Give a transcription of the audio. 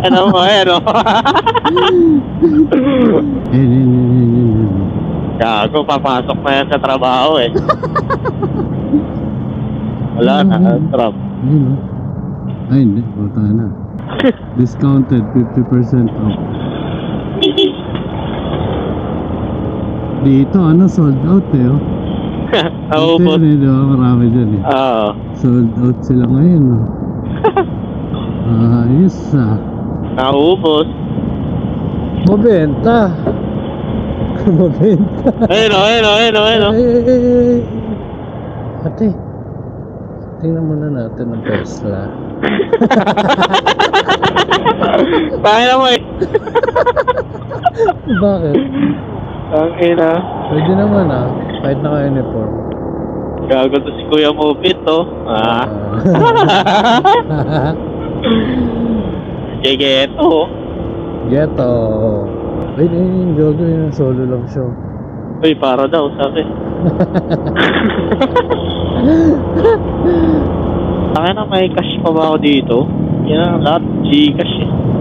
Ano mo, ano? Gago, papasok na yan sa trabaho eh. Wala na, trap. Ay, hindi. Puta na. Discounted, 50% off. Dito, ano, sold out eh, oh. Naubos. Dito yun eh, di ba? Marami dyan eh. Oo. Sold out sila ngayon, oh. Ayos ah. Naubos. Mabenta. Mabenta. Ayun o, ayun o, ayun o, ayun o. Ate, tingnan muna natin ang Tesla. Bakit na mo eh? Bakit? Ang ina. Pwede naman ah, kahit naka-uniform. Gago to si Kuya Mupit to. Ah. Geto. Geto. Ay, yung gago yung solo lang show. Uy, para daw, sabi. Saka na may cash pa ba ako dito? Yan ang lahat, Gcash eh.